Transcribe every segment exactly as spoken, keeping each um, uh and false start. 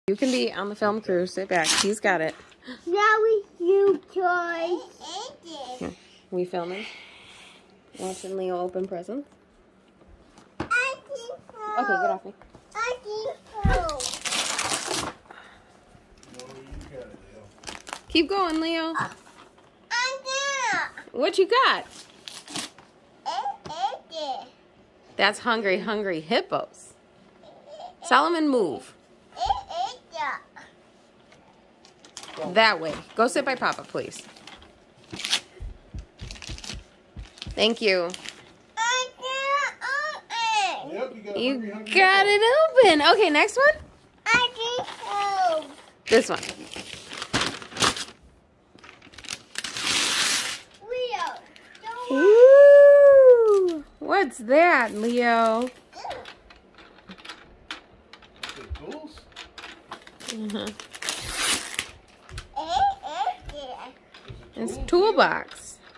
You can be on the film crew. Sit back. He's got it. Now we do toys. Here. We filming? Watching Leo open presents? I think so. Okay, get off me. I think so. Keep going, Leo. I got. What you got? It is. That's hungry, hungry hippos. Solomon, move. It is. That way. Go sit by Papa, please. Thank you. I got open. Yep, you got, You hungry, hungry got hippo. it open. Okay, next one. I think so. This one. Leo. Don't Woo! What's that, Leo? Okay, tools? Uh-huh. It is. It's Tools? toolbox.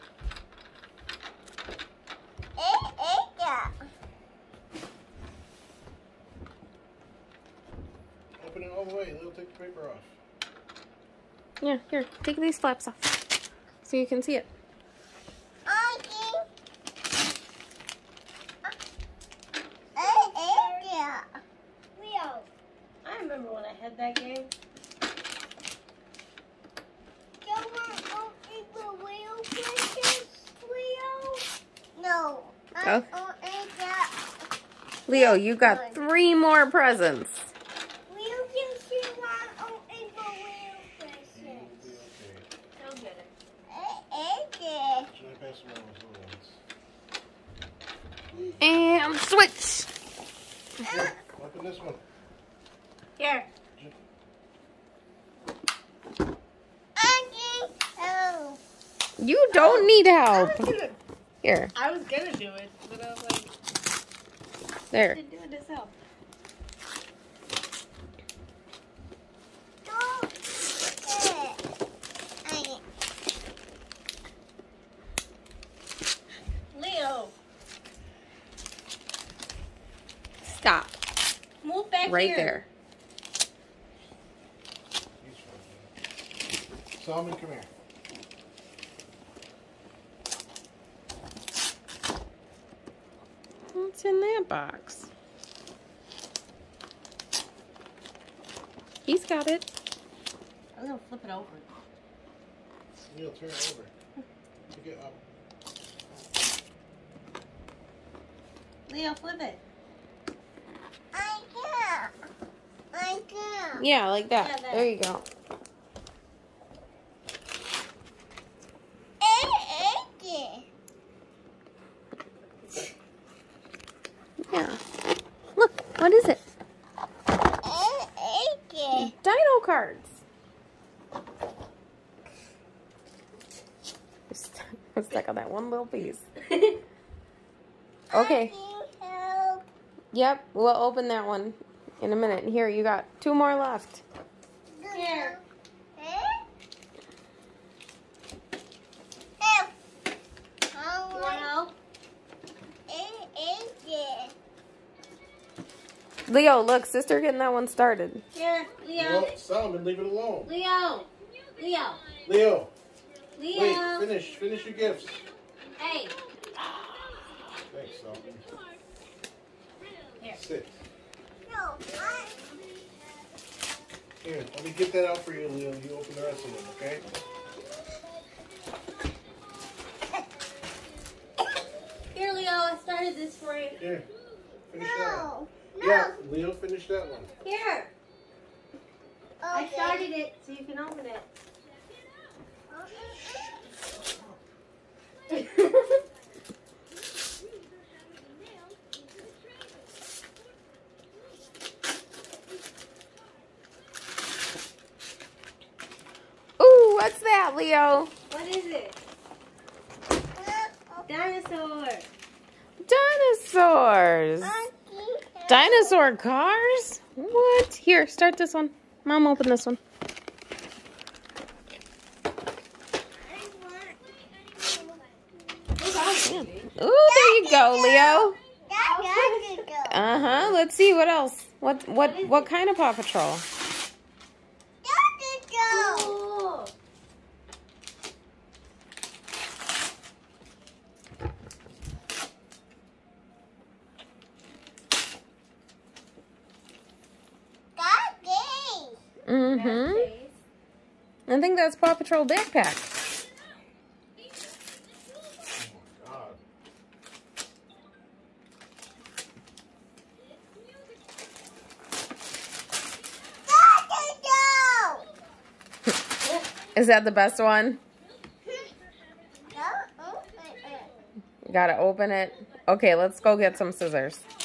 It is. Open it all the way. They'll take the paper off. Yeah, here. Take these flaps off so you can see it. I think. It is. Leo. I remember when I had that game. Someone open the wheel princess, Leo? No. I Oh. open that. Leo, you got three more presents. Leo can see one open the wheel princess. Okay. I'll get it. It is. Should I pass them all those little ones? And switch. Here, open this one. Here. I think so. You don't need I help. was gonna, Here. I was gonna do it, but I was like, There. I didn't do it myself. Don't it. I Leo, Stop. move back Right here. there. He's fine. Solomon, come here. What's in that box? He's got it. I'm gonna flip it over. Neil, turn it over. Pick it up. Leo, flip it. I can. I can. Yeah, like that. Yeah, that. There you go. It is. Yeah. Look, what is it? It is. Dino cards. I'm stuck on that one little piece. Okay. Help. Yep, we'll open that one in a minute. Here, you got two more left. Here. Help. You want help? It is. Leo, look, sister getting that one started. Here, Leo. No, Solomon, leave it alone. Leo. Leo. Leo, Leo. wait, finish, finish your gifts. Hey. Thanks, Solomon. Here. Sit. No. I. Here, let me get that out for you, Leo. You open the rest of them, okay? Here, Leo. I started this for you. Here, finish that one. No. Yeah, Leo, finish that one. Here. I Okay. started it so you can open it. Ooh, what's that, Leo? What is it? Dinosaur. Dinosaurs. Dinosaur cars? What? Here, start this one. Mom, open this one. Ooh, there you go, Leo. Uh-huh. Let's see what else. What what what kind of Paw Patrol? Mm-hmm. Face. I think that's Paw Patrol backpack. Oh my God. Is that the best one? Gotta open it. Okay, let's go get some scissors.